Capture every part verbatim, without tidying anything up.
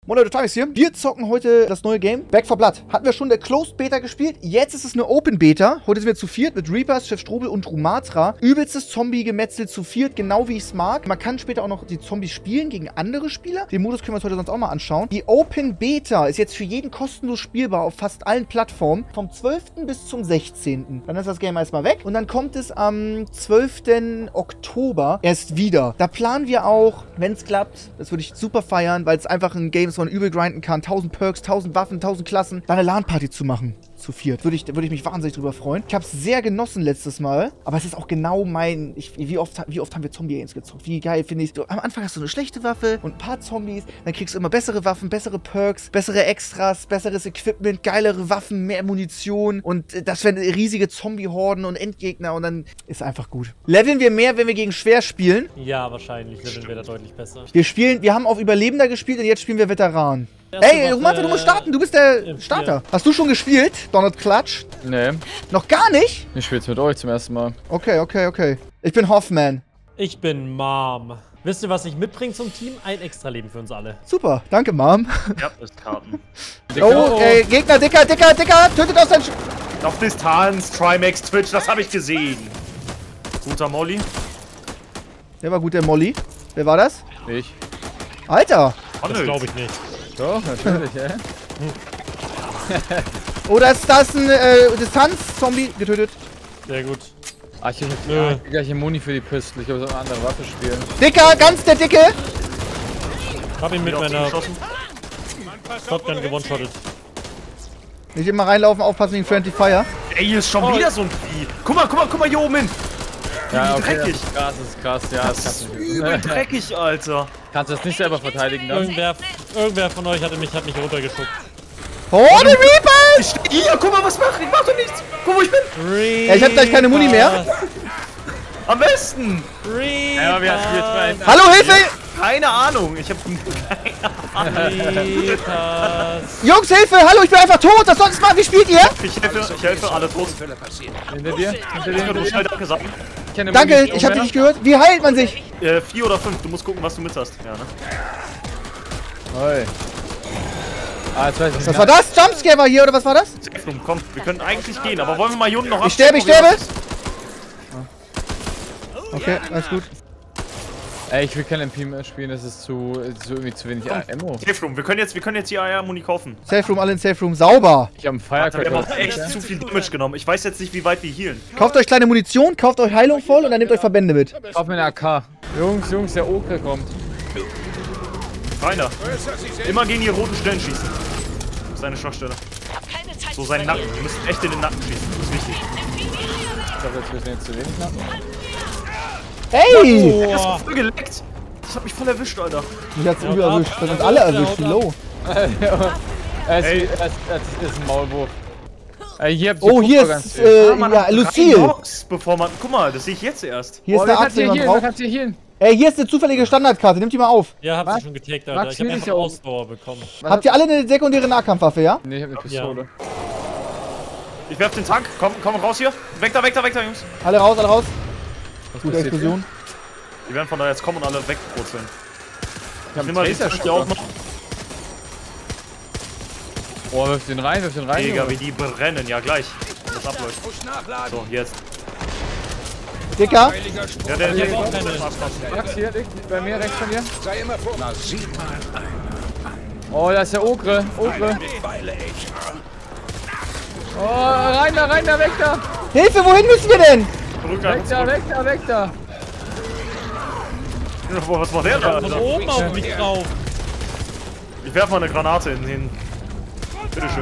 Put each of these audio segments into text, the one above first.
Moin Leute, Tages hier. Wir zocken heute das neue Game Back four Blood. Hatten wir schon der Closed Beta gespielt. Jetzt ist es eine Open Beta. Heute sind wir zu viert mit Reapers, Chef Strobel und Rumatra. Übelstes Zombie-Gemetzel zu viert, genau wie ich es mag. Man kann später auch noch die Zombies spielen gegen andere Spieler. Den Modus können wir uns heute sonst auch mal anschauen. Die Open Beta ist jetzt für jeden kostenlos spielbar auf fast allen Plattformen. Vom zwölften bis zum sechzehnten Dann ist das Game erstmal weg. Und dann kommt es am zwölften Oktober erst wieder. Da planen wir auch, wenn es klappt, das würde ich super feiern, weil es einfach ein Game ist, wo man übel grinden kann. tausend Perks, tausend Waffen, tausend Klassen. Da eine LAN-Party zu machen. Zu viert. Würde ich, würde ich mich wahnsinnig drüber freuen. Ich habe es sehr genossen letztes Mal. Aber es ist auch genau mein... Ich, wie, oft, wie oft haben wir Zombie-Games gezockt? Wie geil finde ich es. Am Anfang hast du eine schlechte Waffe und ein paar Zombies. Dann kriegst du immer bessere Waffen, bessere Perks, bessere Extras, besseres Equipment, geilere Waffen, mehr Munition. Und das werden riesige Zombie-Horden und Endgegner. Und dann ist einfach gut. Leveln wir mehr, wenn wir gegen schwer spielen? Ja, wahrscheinlich leveln wir da deutlich besser. Wir spielen... Wir haben auf Überlebender gespielt und jetzt spielen wir Veteran. Ey, Rumata, du musst starten. Du bist der Starter. Hast du schon gespielt, Donald Clutch? Nee. Noch gar nicht? Ich spiel's mit euch zum ersten Mal. Okay, okay, okay. Ich bin Hoffman. Ich bin Mom. Wisst ihr, was ich mitbringe zum Team? Ein Extra-Leben für uns alle. Super, danke, Mom. Ja, das ist Karten. Oh, ey, Gegner, Dicker, Dicker, Dicker. Tötet aus deinem... Sch Auf Distanz, Trimax, Twitch, das habe ich gesehen. Guter Molly. Der war gut, der Molly. Wer war das? Ich. Alter. Das glaube ich nicht. Doch, natürlich, hä? Oh, da ist, da ist ein äh, Distanz-Zombie getötet. Sehr gut. Ach, ich hab ja, die gleiche Muni für die Pistole. Ich glaube, so eine andere Waffe spielen. Dicker, ganz der Dicke. Hab ihn mit meiner Shotgun gewone-shottet. Nicht immer reinlaufen, aufpassen wegen Friendly Fire. Ey, hier ist schon oh. wieder so ein Vieh. Guck mal, guck mal, guck mal hier oben hin. Ja, Wie okay, dreckig. das ist krass, das ist krass. Ja, das, Das kannst ist du übel dreckig, Alter. Kannst du das nicht selber verteidigen dann? Irgendwer, irgendwer von euch hatte mich, hat mich runtergeschuckt. Oh, der Reaper! Ich steh hier, guck mal, was mach ich? Mach doch nichts. Guck, wo ich bin. Ja, ich hab gleich keine Muni mehr. Am besten. Reaper. Ja, wir hatten hier zwei. Hallo, Hilfe! Keine Ahnung. Ich hab keine Ahnung. Jungs, Hilfe! Hallo, ich bin einfach tot! Was sonst mal? Wie spielt ihr? Ich helfe, ich helfe, alle tot. Hinter dir? Hinter dir? Du musst schnell Danke sagen. Danke, ich hab dich nicht gehört. Wie heilt man sich? Äh, vier oder fünf. Du musst gucken, was du mit hast. Ja, ne? Oi. Ah, jetzt weiß ich nicht. Was war das? Jumpscare war hier, oder was war das? Safe Room, komm. Wir können eigentlich gehen, aber wollen wir mal hier unten noch Ich sterbe, ich sterbe! Okay, alles gut. Ey, ich will kein M P mehr spielen, das ist zu, zu irgendwie zu wenig Ammo. Safe Room, wir können jetzt, wir können jetzt die A R-Muni kaufen. Safe Room, alle in Safe Room. Sauber! Ich hab einen Wir haben Firecracker. auch echt zu viel Damage genommen. Ich weiß jetzt nicht, wie weit wir healen. Kauft euch kleine Munition, kauft euch Heilung voll und dann nehmt euch Verbände mit. Kauf mir eine A K. Jungs, Jungs, der Okre kommt. Rainer, immer gegen die roten Stellen schießen. Das ist seine Schwachstelle. So seinen Nacken. Wir müssen echt in den Nacken schießen. Das ist wichtig. Ich glaube, jetzt müssen wir jetzt zu wenig knacken. Ey! Das ist voll geleckt. Das hat mich voll erwischt, Alter. Mich hat's übel erwischt. Das sind alle erwischt. Low. Es Ey. ist, es ist ein Maulwurf. Ey, hier habt ihr Oh, hier ganz ist, viel. äh, Ah, man ja, hat drei Lucille. Box, bevor man. Guck mal, das sehe ich jetzt erst. Hier ist Oh, eine wer Axt, kann die hier man hin? Wer braucht. kann hier hin? Ey, hier ist eine zufällige Standardkarte. Nimmt die mal auf. Ja, hab Was? sie schon getaked, Alter. Max, Ich hab hier ist einfach ja oben. Ausdauer bekommen. Was Habt ihr alle eine sekundäre Nahkampfwaffe, ja? Nee, ich hab eine Pistole. Ich werf den Tank. Komm, komm raus hier. Weg da, weg da, weg da, Jungs. Alle raus, alle raus. Was Gute passiert Explosion. Die werden von da jetzt kommen und alle wegpurzeln. hier? Ich Nimm mal die Taser Tank hier auch noch. Oh, wirf den rein, wirf den rein. Digga, Junge. wie die brennen. Ja, gleich. Wenn das abläuft. So, jetzt. Dicker. Ja, der, Ich der, hab auch keine. Max, hier, dick, bei mir, rechts von dir. Oh, da ist der Okre. Okre. Oh, rein da, rein da, weg da. Hilfe, wohin müssen wir denn? zurück, Weg einfach da, zurück. weg da, weg da. Boah, was macht der da? Von Alter? oben auf mich drauf. Ich werf mal eine Granate in den. Bitteschön.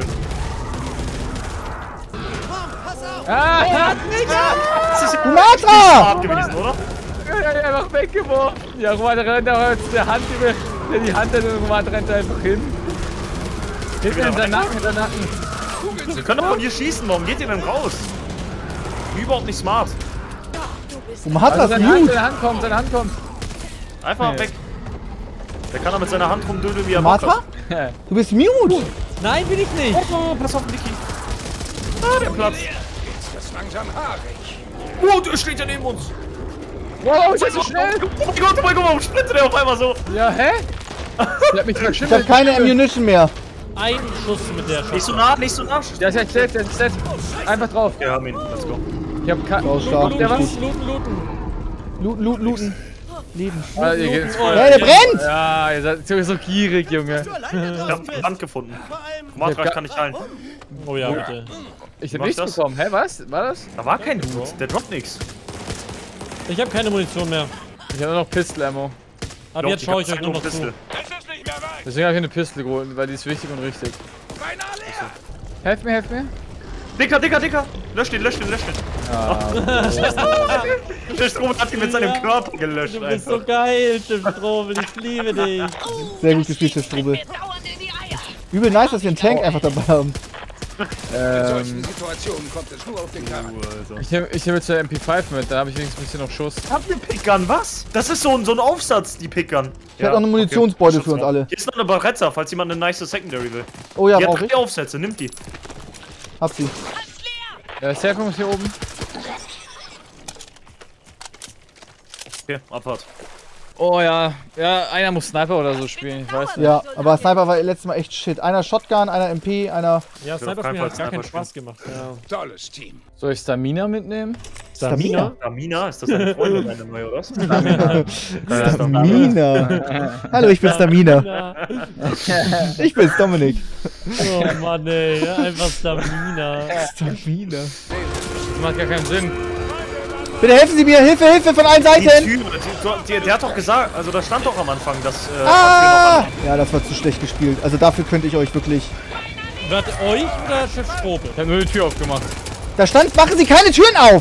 Ah, er hat nicht. Das ist ja Rumatra! hart gewesen, oder? Er hat einfach weggeworfen. Ja, Roman rennt auch jetzt der Hand über. Der die Hand hat und Roman rennt einfach hin. Hinten in seinen Nacken, in seinen Nacken. Wir können doch von hier schießen. Warum geht ihr denn raus? Überhaupt nicht smart. Wo hat Also das seine Hand, Mute? seine Hand kommt, seine Hand kommt. Einfach Nee. weg. Der kann da mit seiner Hand rumdödeln, wie er Bock Matra? hat. Du bist mute. Nein, bin ich nicht. Oh, pass auf, Niki. Ah, der Platz. Oh, der steht ja neben uns. Wow, ist das so schnell? Oh mein Gott, oh mein Gott, warum sprintet der auf einmal so? Ja, hä? Der hat mich Ich habe keine Ammunition mehr. Ein Schuss mit der Nicht Schuss. so nah, nicht so nah. Der ist ja dead, der ist dead. Einfach drauf. Wir haben ihn. Let's go. Ich hab keinen. Oh, stark. Der was? Richtig. Looten, looten. Looten, looten, looten. Leben. Ah, ihr geht ins Feuer. Hey, der brennt! Ja, ihr seid sowieso gierig, Junge. Ich hab eine Wand gefunden. Matra, ich kann nicht heilen. Oh ja, bitte. Ich hab Mach nichts das? bekommen. Hä, was? War das? Da war kein Loot. Der droppt nix. Ich habe keine Munition mehr. Ich hab nur noch Pistol Ammo. Ab Doch, jetzt schaue ich hab euch nur noch zu. Pistol. Deswegen hab ich eine Pistol geholt, weil die ist wichtig und richtig. Helft mir, helft mir. Dicker, dicker, dicker. Lösch den, lösch den, lösch den. Der Strom hat ihn mit seinem Körper gelöscht Du bist so einfach. geil, Schiffstrobel. Ich liebe dich. Sehr gut gespielt, der Strubel. Übel nice, dass wir einen Tank einfach dabei haben. Ähm, Situationen kommt es nur auf den Charakter. ich nehme ich nehm jetzt eine M P fünf mit, da habe ich wenigstens ein bisschen noch Schuss. Habt ihr Pickern, was? Das ist so ein, so ein Aufsatz, die Pickern. Ich hätte auch eine Munitionsbeutel für uns alle. Hier ist noch eine Barretta, falls jemand eine nice Secondary will. Oh ja, Die hat brauch ich. drei Aufsätze, nimmt die. Hab sie. Der Serpung ist hier oben. Okay, Abfahrt. Oh ja, ja, einer muss Sniper oder so spielen, ich weiß nicht. Ja, aber Sniper war letztes Mal echt shit. Einer Shotgun, einer M P, einer Ja, Sniper keinen mir Fall hat gar keinen Sniper Spaß gemacht. Ja. Tolles Team. Soll ich Stamina mitnehmen? Stamina. Stamina, ist das deine Freundin, deine neue, oder was? Stamina. Hallo, ich bin Stamina. Ja. Ich bin's, Dominik. Oh Mann, ey. Ja, einfach Stamina. Stamina. Das macht gar keinen Sinn. Bitte helfen Sie mir! Hilfe, Hilfe von allen Die Seiten! Tür, die, die, der hat doch gesagt, also da stand doch am Anfang, dass äh, Ah! Ja, das war zu schlecht gespielt. Also dafür könnte ich euch wirklich... Wird euch oder Schiffstrobel? Ich hab nur die Tür aufgemacht. Da stand, machen Sie keine Türen auf!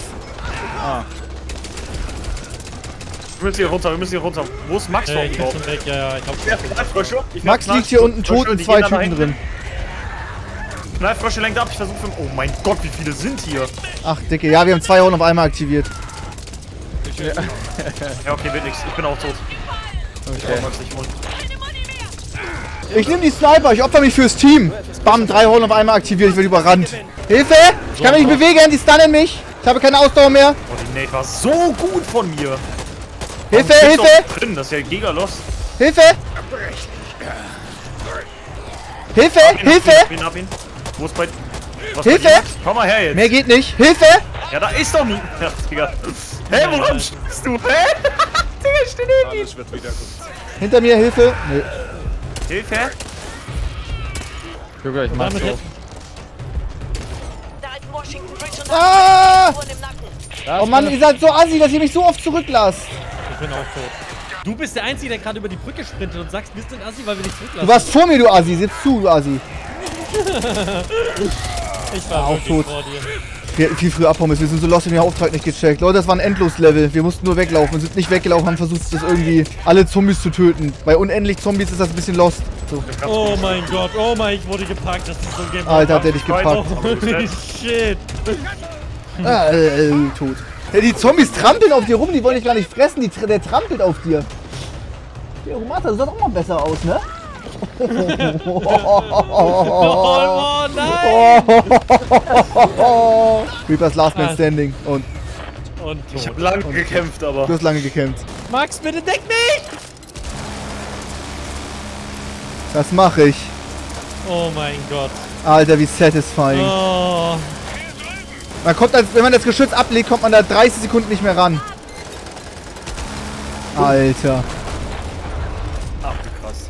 wir müssen hier runter, wir müssen hier runter. Wo ist Max Ey, noch ich bin überhaupt? schon weg, ja, ja. Ich hab Ja, Knallfrösche. Ich Max merk liegt hier unten tot Knallfrösche, und die zwei gehen da Typen hinten. drin. Knallfrösche lenkt ab, ich versuche für... Oh mein Gott, wie viele sind hier? Ach, Dicke. Ja, wir haben zwei Horn auf einmal aktiviert. Ja, okay, wird nix. Ich bin auch tot. Ich brauch Max nicht holen. Ich nehme die Sniper, ich opfer mich fürs Team. Bam, drei Horn auf einmal aktiviert, ich werde überrannt. Hilfe! Ich kann mich nicht bewegen, die stunnen mich. Ich habe keine Ausdauer mehr. Oh, die Nate war so gut von mir. Hilfe, Warum Hilfe! steht's doch drin? Das ist ja Giga-Lost. Hilfe! Hilfe, Hilfe! Hab ihn, hab ihn. Wo ist bei... Was Hilfe! Bei dir, Max? Komm mal her jetzt. Mehr geht nicht. Hilfe! Ja, da ist doch nie... Ja, Digga. Hä, hey, woran schießt du? Hä? Digga, ich steh neben ihm. Alles wird wieder gut. Hinter mir, Hilfe! Nee. Hilfe. Junge, ich mach Damit so. hätte- Ah! Da Oh ist Mann, meine- ihr seid so assi, dass ihr mich so oft zurücklasst. Ich bin auch tot. Du bist der Einzige, der gerade über die Brücke sprintet und sagst, wir sind Assi, weil wir dich Du zurücklassen. warst vor mir, du Assi. Sitz zu, du Assi. Ich war auch wirklich tot. vor dir. Wir hätten viel früher abhauen müssen. Wir sind so lost, in den Auftrag nicht gecheckt. Leute, das war ein Endlos-Level. Wir mussten nur weglaufen. Wir sind nicht weggelaufen, haben versucht, das irgendwie alle Zombies zu töten. Bei unendlich Zombies ist das ein bisschen lost. So. Oh mein Gott, oh mein, ich wurde gepackt. Das ist so Game. Alter, hat der dich gepackt. Holy shit. Ah, äh, äh, tot. Ja, die Zombies trampeln auf dir rum. Die wollen dich gar nicht fressen. Die, der trampelt auf dir. Ja, Romata, du sahst auch mal besser aus, ne? Oh, oh nein. Reapers Last Man Ah. Standing. Und Und Ich tot. hab lange gekämpft, aber... du hast lange gekämpft. Max, bitte deck mich. Das mache ich. Oh mein Gott. Alter, wie satisfying. Oh. Man kommt, als, wenn man das Geschütz ablegt, kommt man da dreißig Sekunden nicht mehr ran. Alter. Ach, wie krass.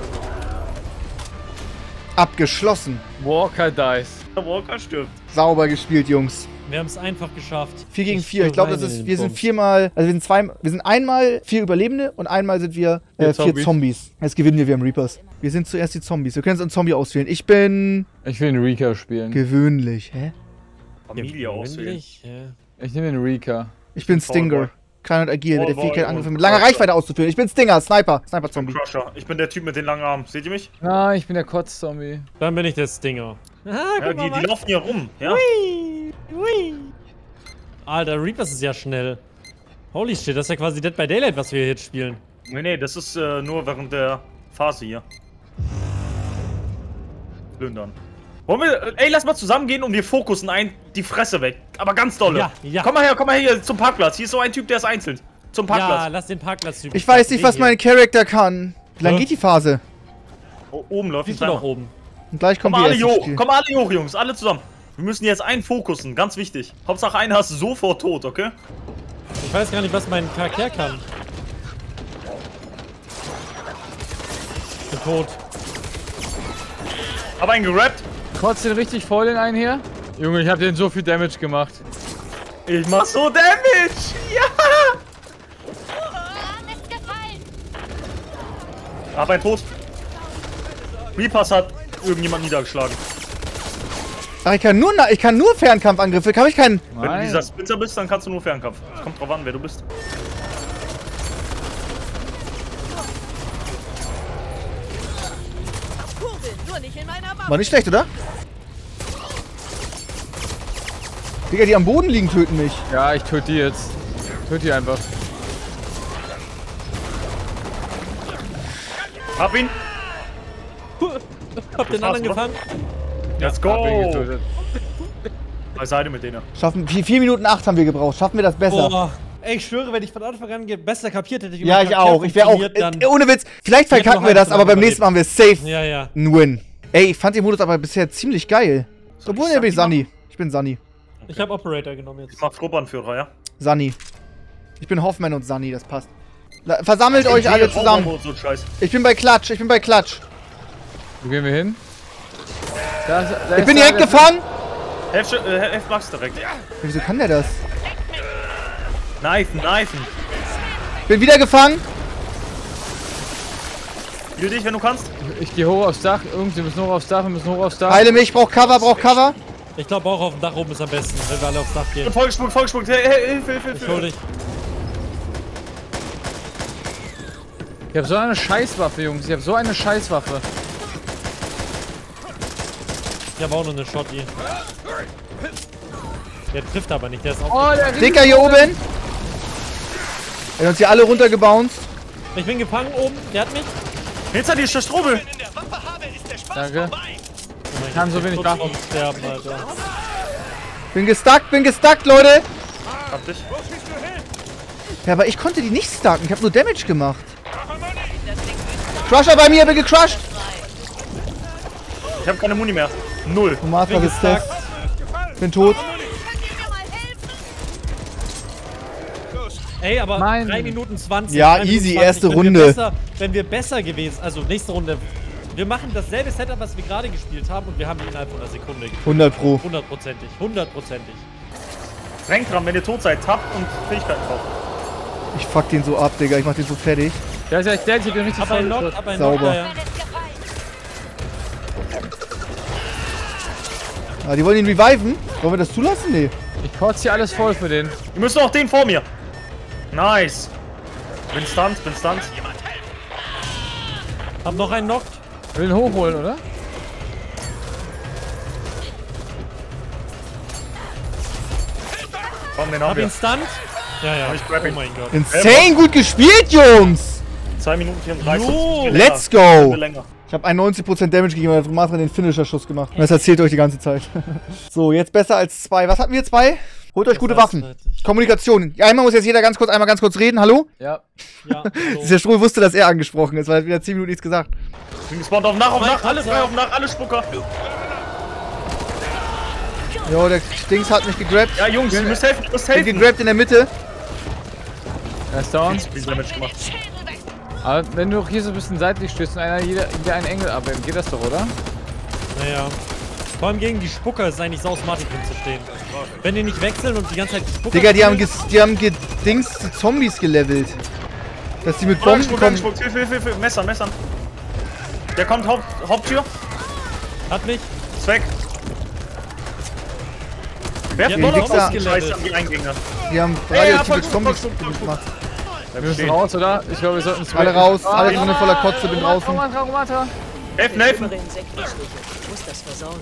Abgeschlossen. Walker dies. Der Walker stirbt. Sauber gespielt, Jungs. Wir haben es einfach geschafft. vier gegen vier. Ich glaube, das weine ist. in den Wir sind Bums. viermal. Also wir sind zwei. Wir sind einmal vier Überlebende und einmal sind wir äh, Vier vier Zombies. Zombies. Jetzt gewinnen wir, wir haben Reapers. Wir sind zuerst die Zombies. Wir können uns einen Zombie auswählen. Ich bin Ich will den Rika spielen. gewöhnlich. Hä? Familie auswählen. Gewöhnlich, ja. Ich nehme den Rika. Ich bin Stinger. Cowboy. Klein und agil, mit der Cowboy Fähigkeit und angegriffen, mit langer Crusher. Reichweite auszuführen. Ich bin Stinger, Sniper. Sniper-Zombie. Crusher. Ich bin der Typ mit den langen Armen. Seht ihr mich? Ah, ich bin der Kotz-Zombie. Dann bin ich der Stinger. Ah, Ja, guck die, mal, die Max. laufen hier rum. Ja? Hui, hui. Alter, Reapers ist ja schnell. Holy shit, das ist ja quasi Dead by Daylight, was wir jetzt spielen. Nee, nee, das ist äh, nur während der Phase hier. Plündern. Wollen wir, äh, ey, lass mal zusammengehen und wir fokussen ein die Fresse weg. Aber ganz dolle. Ja, ja. Komm mal her, komm mal hier zum Parkplatz. Hier ist so ein Typ, der ist einzeln. Zum Ja, Parkplatz. lass den Parkplatz üben. Ich weiß nicht, was mein Charakter kann. Wie lange Ja. geht die Phase? Oh, oben läuft Wie ein viel auch Timer. oben? Und gleich Komm kommt mal die alle erste hoch, Spiel. komm alle hoch, Jungs, alle zusammen. Wir müssen jetzt einen fokussen, ganz wichtig. Hauptsache einen hast du sofort tot, okay? Ich weiß gar nicht, was mein Charakter kann. Ich bin tot. Hab einen gerappt. Kotzt den richtig voll den einen hier. Junge, ich hab den so viel Damage gemacht. Ich mach so Damage! Ja! Hab einen tot. Reapers hat irgendjemand niedergeschlagen. Ach, ich kann nur, na- ich kann nur Fernkampfangriffe. Kann ich keinen... Wenn du Nein. dieser Spitzer bist, dann kannst du nur Fernkampf. Es kommt drauf an, wer du bist. War nicht schlecht, oder? Digga, die am Boden liegen, töten mich. Ja, ich töte die jetzt. Töte die einfach. Hab ihn! Hab den war's, anderen gefangen. Let's Hab ihn go! getötet. Beiseite mit denen. Schaffen, vier, vier Minuten acht haben wir gebraucht. Schaffen wir das besser? Boah. Ey, ich schwöre, wenn ich von Anfang an ge- besser kapiert hätte, wie Ja, mein ich Charakter auch. Ich wäre auch... funktioniert, Äh, dann- ohne Witz. Vielleicht Ich hätte verkacken noch wir das, eins aber beim überlebt. nächsten Mal haben wir safe Ja, ja. einen Win. Ey, ich fand den Modus aber bisher ziemlich geil. Obwohl, ich ne, bin ich Sunny Sunny. Ich bin Sunny. Ich habe Operator genommen jetzt. Ich mach Gruppenanführer, ja? Sunny. Ich bin Hoffman und Sunny, das passt. La- Versammelt euch alle zusammen. So Scheiß. Ich bin bei Klatsch, ich bin bei Klatsch. Wo gehen wir hin? Da ist, da Ich ist bin da, direkt der- gefangen. Helf, äh, helf Max direkt. Wieso kann der das? Kneifen, kneifen. Bin wieder gefangen. Heal dich, wenn du kannst. Ich gehe hoch aufs Dach. Irgendwie müssen hoch aufs Dach. Wir müssen hoch aufs Dach. Heile mich, brauch Cover, brauch Cover. Ich glaube auch auf dem Dach oben ist am besten, wenn wir alle aufs Dach gehen. Vollgespuckt, vollgespuckt. Hey, hey, Hilfe, Hilfe, Ich hol Hilfe. dich. Ich hab so eine Scheißwaffe, Jungs. Ich hab so eine Scheißwaffe. Ich habe auch noch eine Shotty. Der trifft aber nicht, der ist auch. Oh, der Riesen- Dicker hier oben. Er hat uns hier alle runtergebounced. Ich bin gefangen oben, der hat mich. Hinter dir ist der Strobel. Danke. Oh mein Kann Gott, so ich wenig bin Waffen. kurz vorm Sterben, Alter. Bin gestuckt, bin gestuckt, Leute. Hab dich. Ja, aber ich konnte die nicht stucken. Ich habe nur Damage gemacht. Crusher bei mir, bin gecrushed. Ich hab keine Muni mehr. Null. Tomate Bin ist das. gestuckt. Bin tot. Ey, aber Mein- drei Minuten zwanzig. Ja, drei Minuten easy, zwanzig. erste wenn Runde. Wir besser, wenn wir besser gewesen, also nächste Runde. Wir machen dasselbe Setup, was wir gerade gespielt haben und wir haben ihn innerhalb von einer Sekunde gespielt. hundert Pro. Hundertprozentig, hundertprozentig. Renkt dran, wenn ihr tot seid. Tappt und Fähigkeiten kauft. Ich fuck den so ab, Digga. Ich mach den so fertig. Der ist ja echt dead. Ich hab den richtig Hab einen voll Knock, getötet. hab einen Sauber. Knock, ja, ja. Ah, die wollen ihn reviven. Wollen wir das zulassen? Nee. Ich kotze hier alles voll für den. Ihr müsst auch den vor mir. Nice. Bin stunned, bin stunned. Hab noch einen Knock. Ich will ihn hochholen, oder? Komm, den haben Hab ihn wir. stunned. Ja, ja. Ich grab Oh ihn. mein Gott. Insane gut gespielt, Jungs. zwei Minuten vierunddreißig. Jo, Viel let's länger. go. Viel länger. Ich habe einundneunzig Prozent Damage gegeben, weil Tomate den Finisher-Schuss gemacht. Und das erzählt euch die ganze Zeit. So, jetzt besser als zwei. Was hatten wir zwei? Holt euch gute als Waffen. dreißig. Kommunikation. Ja, einmal muss jetzt jeder ganz kurz, einmal ganz kurz reden. Hallo? Ja. Ja, so. Der Stroh wusste, dass er angesprochen ist, weil er hat wieder zehn Minuten nichts gesagt. Bin gespawnt auf nach, auf Mein nach. Alle Panzer. drei auf nach, alle Spucker. Jo, der Dings hat mich gegrabt. Ja, Jungs, ihr müsst helfen, ihr müsst Bin helfen. gegrabt in der Mitte. Er ist down. Viel Damage gemacht. Aber wenn du auch hier so ein bisschen seitlich stehst und einer jeder, jeder einen Engel abwehrt, geht das doch, oder? Naja. Vor allem gegen die Spucker ist es eigentlich sau smart, hier zu stehen. Wenn die nicht wechseln und die ganze Zeit die Spucker Digga, die haben, spielen- ges die haben gedings die Zombies gelevelt. Dass die mit Oh, Bomben gespuckt, kommen. gespuckt. Hilfe, Hilfe, Hilfe. Messern, Messern. Der kommt, Haupt, Haupttür. Hat mich. Ist weg. Wer Ja, hat nur noch Wichser. Scheiße an die Eingänge? Die haben Ja, ja, radioaktive voll gut, Zombies voll gut, voll gut. gemacht. Wir müssen raus, oder? Ich glaube, wir sollten zwei. Alle raus, Ah, alle ja. drinnen voller Kotze, bin draußen. Romatra, Romatra. Helfen, helfen. Ich muss das versorgen.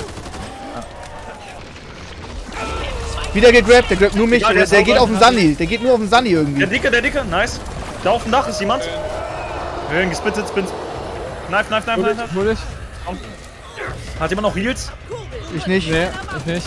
Wieder gegrabt, der grabt nur mich. Ja, der Der, ist der sauber. geht auf den Sunny. Der geht nur auf den Sunny irgendwie. Der Dicke, der Dicke, nice. Da auf dem Dach ist jemand. Ja, gespittet, spinnt. Knife, knife, knife, Hol knife. ich, knife. hol ich. Hat jemand noch Heals? Ich nicht. Nee, ich nicht.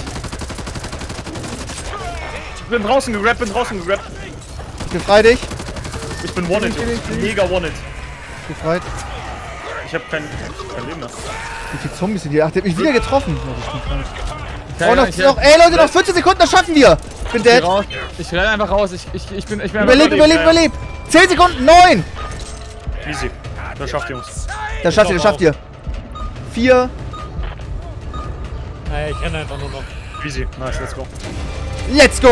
Ich bin draußen gegrabt, bin draußen gegrabt. Ich befreie dich. Ich bin One-Hit, Bin ich, Jungs. bin ich, bin ich. Mega One-Hit. Befreit. Ich hab kein, kein Leben mehr. Wie viele Zombies sind hier? Ach, der hat mich wieder getroffen. Oh, das stimmt gar nicht. Okay, Oh, noch, ich, noch, ey Leute, noch vierzehn Sekunden, das schaffen wir. Bin ich, dead. raus. Ich renn einfach raus. Ich, ich, ich bin, ich bin Überlebt, überlebt, überlebt. zehn Sekunden, neun. Easy. Das schafft ihr uns. Das schafft ihr, das schafft ihr. vier. Ey, ich renne einfach nur noch. Easy. Nice, let's go. Let's go.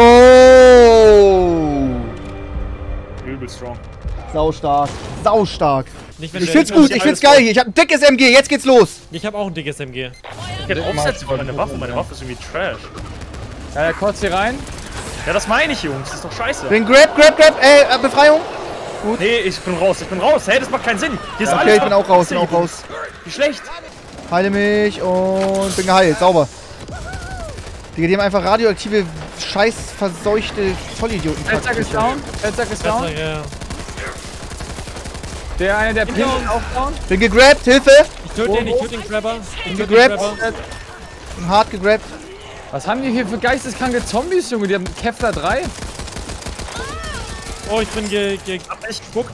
Übel strong. Sau stark. Sau stark. Nicht, wenn Ich du- find's gut, ich find's geil hier. Ich hab ein dickes M G, jetzt geht's los. Ich hab auch ein dickes M G. Ich hätte aufsetzen für meine Waffe. Meine Waffe ist irgendwie trash. Ja, ja, kurz hier rein. Ja, das meine ich, Jungs. Das ist doch scheiße. Bin grab, grab, grab. Ey, äh, Befreiung. Nee, ich bin raus. Ich bin raus. Hey, das macht keinen Sinn. Hier ist Okay, alles ich bin auch raus, bin auch raus. Wie schlecht. Heile mich und bin geheilt. Sauber. Digga, die haben einfach radioaktive, scheiß verseuchte Vollidioten. Feldsack ist down. Feldsack ist down. Ja, ja. Der eine, der Pin ist auch down. Bin gegrabt, Hilfe. Ich töte den, ich töte den Grabber. Ich töte den gegrabt. Grabber. Bin hart gegrabt. Was haben die hier für geisteskranke Zombies, Junge? Die haben Kevlar drei. Oh, ich bin ge... ge Hab ich geguckt.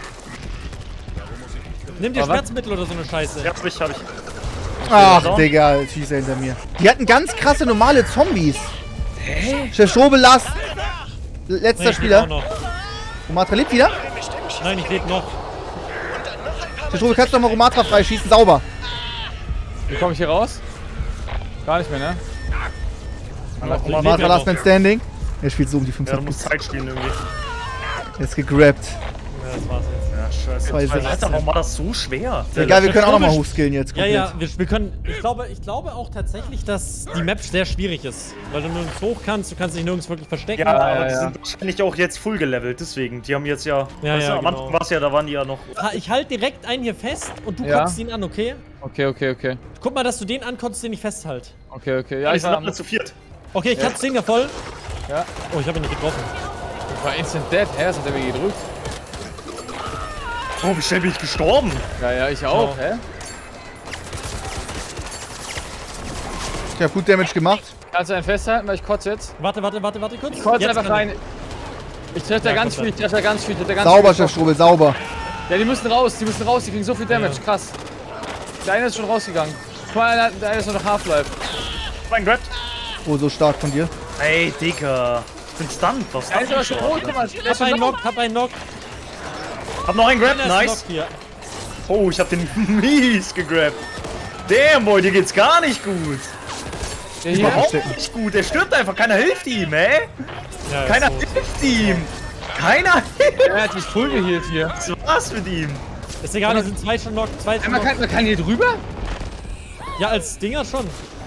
Nimm dir Aber was? Schmerzmittel oder so eine Scheiße. Ja, hab ich, hab ich. Ach, down. Digga, Schießer hinter mir. Die hatten ganz krasse normale Zombies. Hä? Chef Strobel, last. Letzter Nee, ich leb Spieler. auch noch. Romatra lebt wieder. Nein, ich lebe noch. Chef Strobel, kannst du doch mal Romatra freischießen. Sauber. Wie komme ich hier raus? Gar nicht mehr, ne? Ich leb Romatra, ja last noch. man standing. Er spielt so um die Ja, du fünfhundert. musst Zeit spielen irgendwie. Er ist gegrabt. Ja, das war's jetzt. Ja, scheiße. Zwei Sechs. Alter, warum war das so schwer? Egal, wir können auch nochmal komisch. hochskillen jetzt. Ja, Komplett. ja, wir, wir können. Ich glaube, ich glaube auch tatsächlich, dass die Map sehr schwierig ist. Weil du nirgends hoch kannst, du kannst dich nirgends wirklich verstecken. Ja, aber ja, die ja. sind wahrscheinlich auch jetzt full gelevelt, deswegen. Die haben jetzt ja. Ja, weißt ja, du, am Anfang genau. war es ja, da waren die ja noch. Ha- Ich halte direkt einen hier fest und du Ja. guckst ihn an, okay? Okay, okay, okay. Guck mal, dass du den ankonntest, den ich festhalte. Okay, okay. Ja, Ja, die ich sind war, alle zu viert. Okay, ich hab's den ja voll. Ja. Oh, ich habe ihn nicht getroffen. ich war instant dead. Hä, was hat der mir gedrückt? Oh, wie schnell bin ich gestorben? Ja, ja, ich auch. So. Hä? Ich hab gut Damage gemacht. Kannst du einen festhalten, weil ich kotze jetzt? Warte, warte, warte, warte kurz. Ich kotze Jetzt einfach kann rein. Ich treffe da Ja, ganz kommt viel, ich treffe da ganz viel, ich treffe da ganz Sauber, viel. Chef Strobel, sauber. Ja, die müssen raus, die müssen raus, die kriegen so viel Damage, Ja. krass. Der eine ist schon rausgegangen. Guck mal, der, der eine ist nur noch Half-Life. Mein Grab. Oh, so stark von dir. Ey, Digga. Ich bin stunned. Was ist Der das ist aber denn schon schon? rot, guck mal. Der ist Hab schon einen down. Knock, hab einen Knock. Hab noch einen Grab, Einer ist nice. Knock hier. Oh, ich hab den mies gegrabt. Damn, boy, dir geht's gar nicht gut. Der hier. Überhaupt nicht gut. Der stirbt einfach. Keiner hilft ihm, ey. Ja, ist Keiner tot. hilft ihm. Keiner hilft. Der hat sich voll geheilt hier. Was war's mit ihm? Ist egal, die sind zwei schon Knock, zwei Ja, schon man, Knock. kann, man kann hier drüber? Ja, als Dinger schon.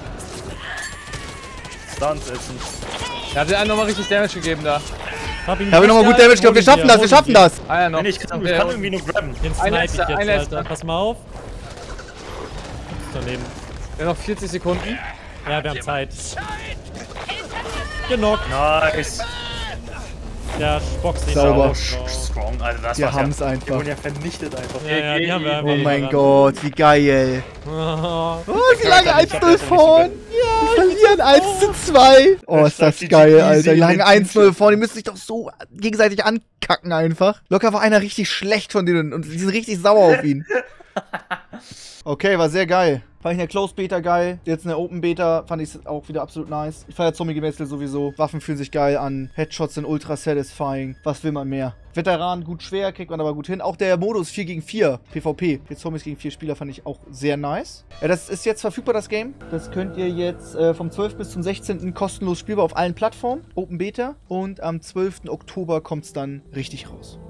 Stunt ätzend. Der hat der einen nochmal richtig Damage gegeben da. Hab ihn Ich habe nochmal gut Damage gehabt. Wir schaffen das, wir schaffen das. Ah ja, noch. Nee, ich kann, ich kann irgendwie nur grabben. Den Ein snipe ich letzter, jetzt, ein letzter. Alter. Pass mal auf. Daneben. Ja, noch vierzig Sekunden. Ja, wir haben Zeit. Genockt. Nice. Der boxt ihn Sauber. auf. Oh, strong, Alter. Das Wir war's haben's ja. einfach. Die wurden ja vernichtet einfach. Ja, ja, die haben wir einfach. Oh mein überrannt. Gott, wie geil. Oh. Oh, sie lagen Ich eins hab null jetzt noch nicht vorn. Ja, wir verlieren eins zu zwei. Oh, ist das geil, Alter. Die lagen eins null vorn. Die müssen sich doch so gegenseitig ankacken einfach. Locker war einer richtig schlecht von denen und die sind richtig sauer auf ihn. Okay, war sehr geil. Fand ich in der Closed Beta geil. Jetzt in der Open Beta fand ich es auch wieder absolut nice. Ich feiere Zombie-Gemetzel sowieso. Waffen fühlen sich geil an. Headshots sind ultra satisfying. Was will man mehr? Veteran gut schwer, kriegt man aber gut hin. Auch der Modus vier gegen vier PvP. Vier Zombies gegen vier Spieler fand ich auch sehr nice. Ja, das ist jetzt verfügbar, das Game. Das könnt ihr jetzt äh, vom zwölften bis zum sechzehnten kostenlos spielbar auf allen Plattformen. Open Beta. Und am zwölften Oktober kommt es dann richtig raus.